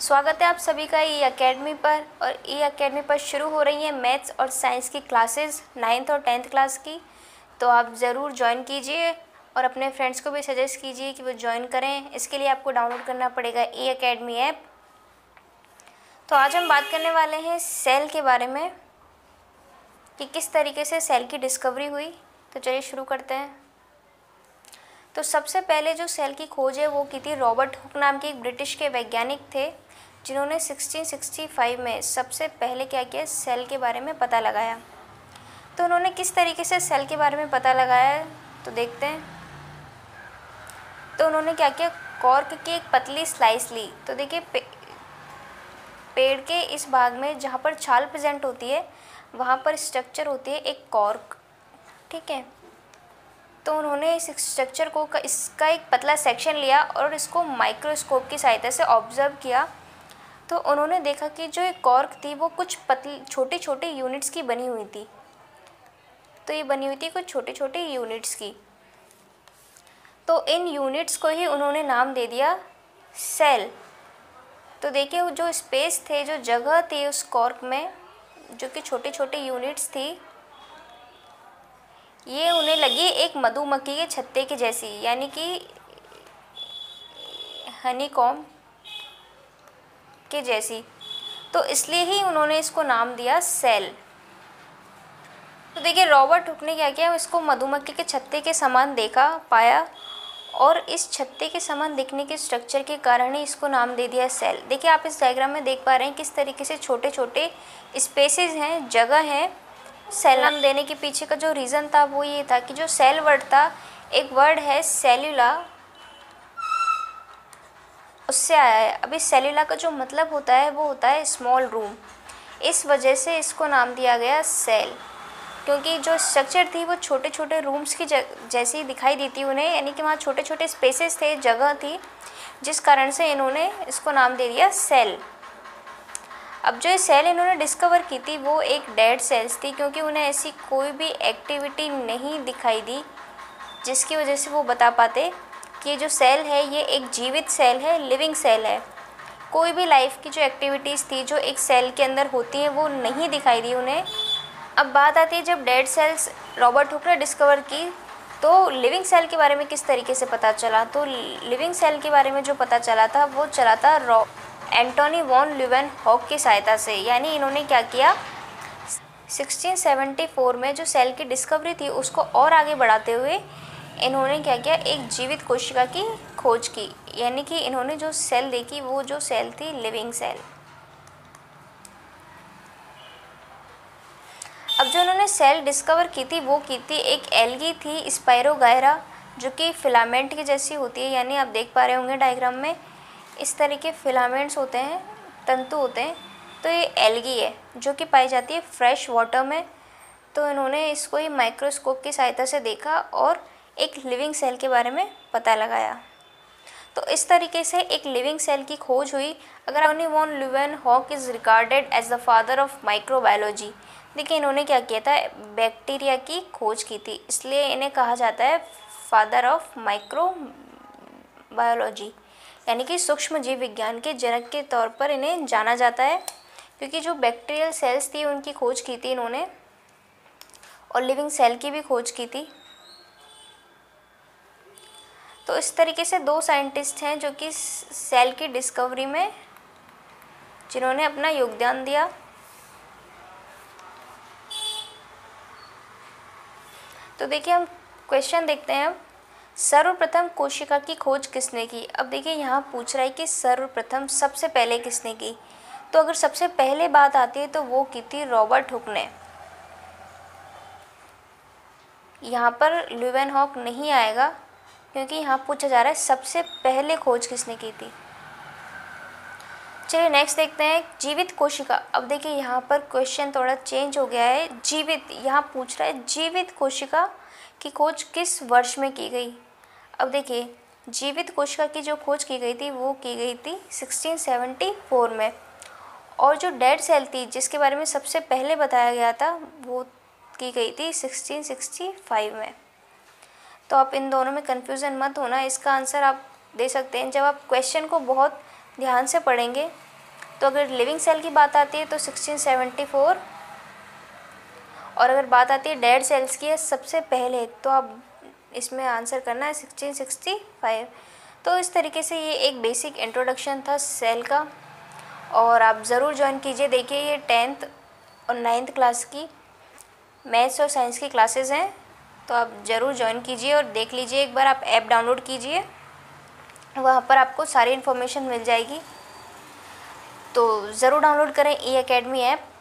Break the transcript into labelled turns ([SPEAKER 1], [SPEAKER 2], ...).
[SPEAKER 1] स्वागत है आप सभी का ई एकेडमी पर। और ई एकेडमी पर शुरू हो रही है मैथ्स और साइंस की क्लासेस 9th और 10th क्लास की। तो आप ज़रूर ज्वाइन कीजिए और अपने फ्रेंड्स को भी सजेस्ट कीजिए कि वो ज्वाइन करें। इसके लिए आपको डाउनलोड करना पड़ेगा ई एकेडमी ऐप। तो आज हम बात करने वाले हैं सेल के बारे में कि किस तरीके से सेल की डिस्कवरी हुई। तो चलिए शुरू करते हैं। तो सबसे पहले जो सेल की खोज है वो की थी रॉबर्ट हुक नाम के एक ब्रिटिश के वैज्ञानिक थे, जिन्होंने 1665 में सबसे पहले क्या किया, सेल के बारे में पता लगाया। तो उन्होंने किस तरीके से सेल के बारे में पता लगाया तो देखते हैं। तो उन्होंने क्या किया, कॉर्क की एक पतली स्लाइस ली। तो देखिए पेड़ के इस भाग में जहाँ पर छाल प्रेजेंट होती है वहाँ पर स्ट्रक्चर होती है एक कॉर्क, ठीक है। तो उन्होंने इस स्ट्रक्चर को इसका एक पतला सेक्शन लिया और इसको माइक्रोस्कोप की सहायता से ऑब्जर्व किया। तो उन्होंने देखा कि जो एक कॉर्क थी वो कुछ पतली छोटे छोटे यूनिट्स की बनी हुई थी। तो ये बनी हुई थी कुछ छोटे छोटे यूनिट्स की। तो इन यूनिट्स को ही उन्होंने नाम दे दिया सेल। तो देखिए जो स्पेस थे, जो जगह थी उस कॉर्क में, जो कि छोटे छोटे यूनिट्स थी, ये उन्हें लगी एक मधुमक्खी के छत्ते की जैसी, यानी कि हनीकॉम्ब के जैसी। तो इसलिए ही उन्होंने इसको नाम दिया सेल। तो देखिए रॉबर्ट हुक ने क्या किया, इसको मधुमक्खी के छत्ते के समान देखा पाया और इस छत्ते के समान दिखने के स्ट्रक्चर के कारण ही इसको नाम दे दिया सेल। देखिए आप इस डायग्राम में देख पा रहे हैं किस तरीके से छोटे छोटे स्पेसेस हैं, जगह है। सेल नाम देने के पीछे का जो रीज़न था वो ये था कि जो सेल वर्ड था, एक वर्ड है सेल्यूला, उससे आया है। अभी सेल्यूला का जो मतलब होता है वो होता है स्मॉल रूम। इस वजह से इसको नाम दिया गया सेल, क्योंकि जो स्ट्रक्चर थी वो छोटे छोटे रूम्स की जैसी दिखाई देती उन्हें, यानी कि वहाँ छोटे छोटे स्पेसेस थे, जगह थी, जिस कारण से इन्होंने इसको नाम दे दिया सेल। अब जो ये सेल इन्होंने डिस्कवर की थी वो एक डेड सेल्स थी, क्योंकि उन्हें ऐसी कोई भी एक्टिविटी नहीं दिखाई दी जिसकी वजह से वो बता पाते कि ये जो सेल है ये एक जीवित सेल है, लिविंग सेल है। कोई भी लाइफ की जो एक्टिविटीज़ थी जो एक सेल के अंदर होती हैं वो नहीं दिखाई दी उन्हें। अब बात आती है जब डेड सेल्स रॉबर्ट हुक ने डिस्कवर की तो लिविंग सेल के बारे में किस तरीके से पता चला। तो लिविंग सेल के बारे में जो पता चला था वो चला था एंटोनी वॉन ल्यूवेनहॉक की सहायता से। यानी इन्होंने क्या किया, 1674 में जो सेल की डिस्कवरी थी उसको और आगे बढ़ाते हुए इन्होंने क्या किया, एक जीवित कोशिका की खोज की। यानी कि इन्होंने जो सेल देखी वो जो सेल थी लिविंग सेल। अब जो इन्होंने सेल डिस्कवर की थी वो की थी एक एल्गी थी, स्पाइरोगायरा, जो कि फिलामेंट की जैसी होती है। यानी आप देख पा रहे होंगे डायग्राम में इस तरह के फिलामेंट्स होते हैं, तंतु होते हैं। तो ये एल्गी है जो कि पाई जाती है फ्रेश वाटर में। तो इन्होंने इसको ही माइक्रोस्कोप की सहायता से देखा और एक लिविंग सेल के बारे में पता लगाया। तो इस तरीके से एक लिविंग सेल की खोज हुई। अगर Antonie van Leeuwenhoek is regarded as the father of microbiology. देखिए इन्होंने क्या किया था, बैक्टीरिया की खोज की थी, इसलिए इन्हें कहा जाता है फादर ऑफ माइक्रोबायोलॉजी, यानी कि सूक्ष्म जीव विज्ञान के जनक के तौर पर इन्हें जाना जाता है, क्योंकि जो बैक्टीरियल सेल्स थी उनकी खोज की थी इन्होंने और लिविंग सेल की भी खोज की थी। तो इस तरीके से दो साइंटिस्ट हैं जो कि सेल की डिस्कवरी में जिन्होंने अपना योगदान दिया। तो देखिए हम क्वेश्चन देखते हैं अब, सर्वप्रथम कोशिका की खोज किसने की। अब देखिए यहाँ पूछ रहा है कि सर्वप्रथम सबसे पहले किसने की। तो अगर सबसे पहले बात आती है तो वो की थी रॉबर्ट हुक ने। यहाँ पर ल्यूवेनहॉक नहीं आएगा क्योंकि यहाँ पूछा जा रहा है सबसे पहले खोज किसने की थी। चलिए नेक्स्ट देखते हैं जीवित कोशिका। अब देखिए यहाँ पर क्वेश्चन थोड़ा चेंज हो गया है। जीवित, यहाँ पूछ रहा है जीवित कोशिका की खोज किस वर्ष में की गई। अब देखिए जीवित कोशिका की जो खोज की गई थी वो की गई थी 1674 में, और जो डेड सेल थी जिसके बारे में सबसे पहले बताया गया था वो की गई थी 1665 में। तो आप इन दोनों में कन्फ्यूज़न मत होना, इसका आंसर आप दे सकते हैं जब आप क्वेश्चन को बहुत ध्यान से पढ़ेंगे तो अगर लिविंग सेल की बात आती है तो 1674, और अगर बात आती है डेड सेल्स की सबसे पहले, तो आप इसमें आंसर करना है 1665। तो इस तरीके से ये एक बेसिक इंट्रोडक्शन था सेल का, और आप ज़रूर ज्वाइन कीजिए। देखिए ये 10th और 9th क्लास की मैथ्स और साइंस की क्लासेस हैं, तो आप ज़रूर ज्वाइन कीजिए और देख लीजिए। एक बार आप ऐप डाउनलोड कीजिए, वहाँ पर आपको सारी इन्फॉर्मेशन मिल जाएगी। तो ज़रूर डाउनलोड करें ई अकेडमी ऐप।